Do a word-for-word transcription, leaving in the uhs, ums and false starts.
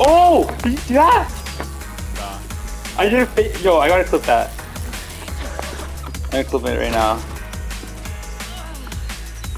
Oh! Did you see that? Nah. I didn't. Yo, I gotta clip that. I'm gonna clip it right now.